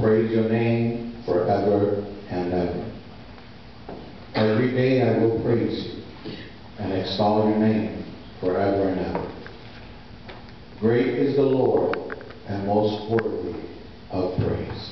praise your name forever and ever. Every day I will praise you and extol your name forever and ever. Great is the Lord and most worthy of praise.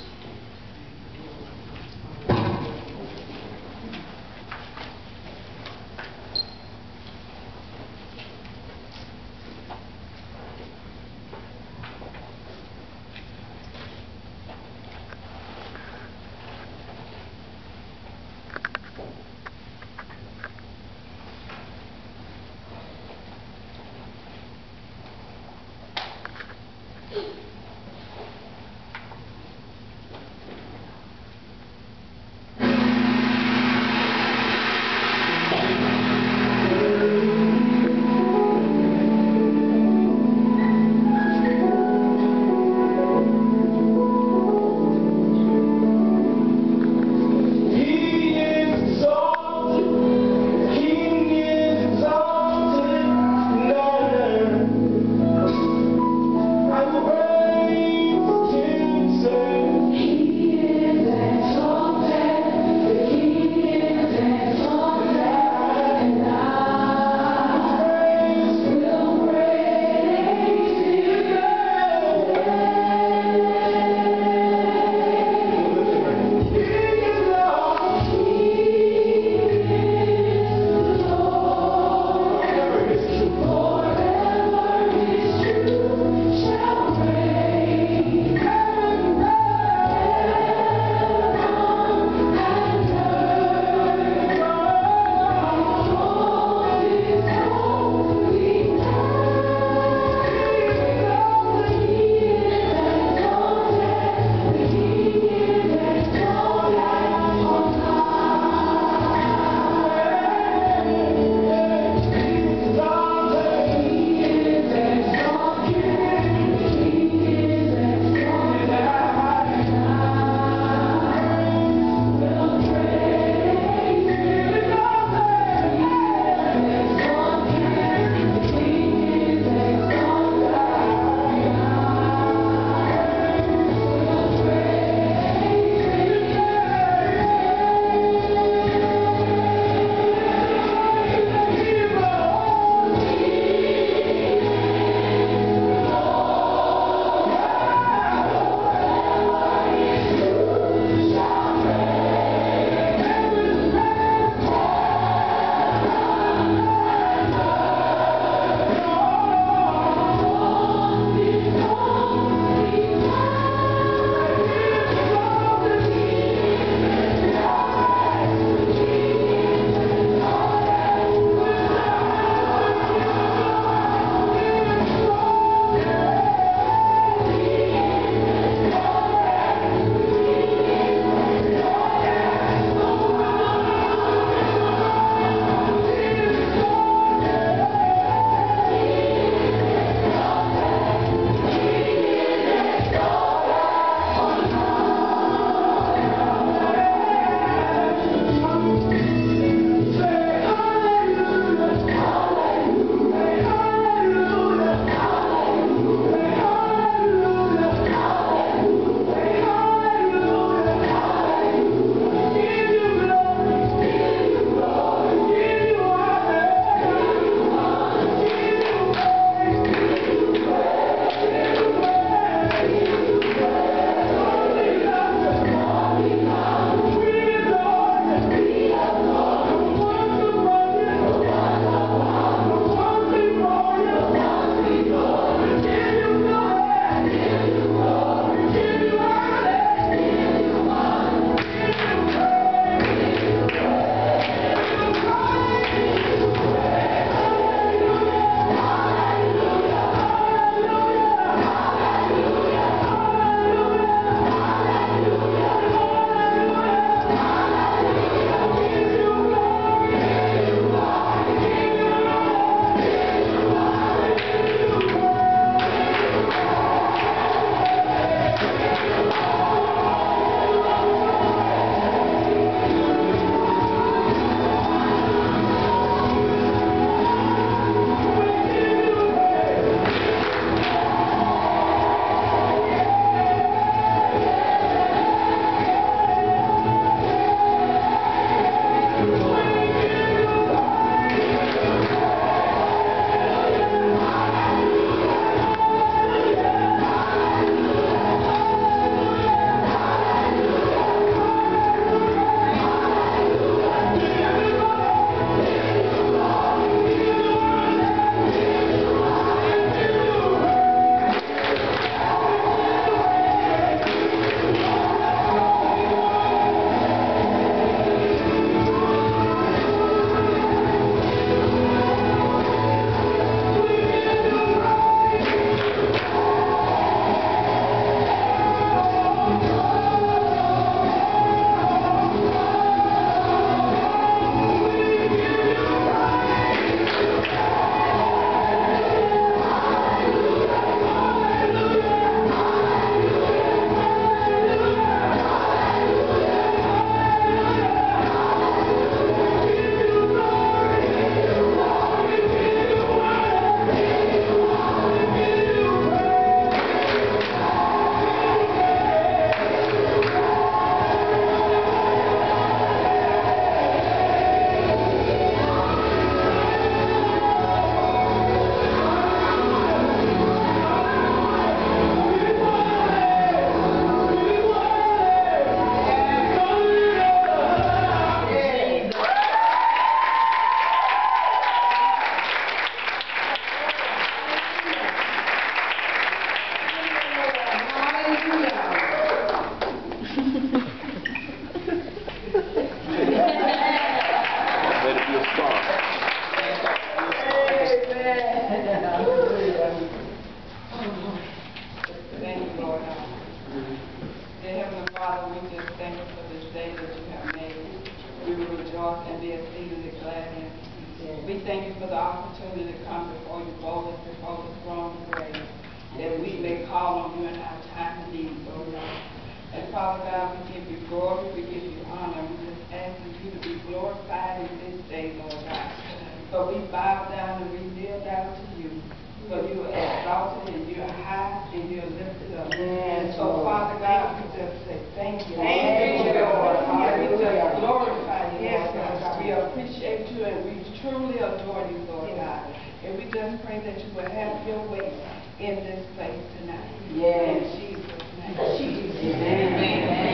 Heavenly Father, we just thank you for this day that you have made. We will rejoice and be exceedingly glad in it. We thank you for the opportunity to come before you boldly, before the throne of grace, that we may call on you in our time of need, Lord God. And Father God, we give you glory, we give you honor. We just ask you to be glorified in this day, Lord God. For we bow down and we kneel down to you. For you are exalted and you are high and you are lifted up. And so, Father God, we just say thank you. Thank you, Lord. We just glorify you, Lord God. We appreciate you and we truly adore you, Lord God. And we just pray that you will have your way in this place tonight. In Jesus' name. Amen.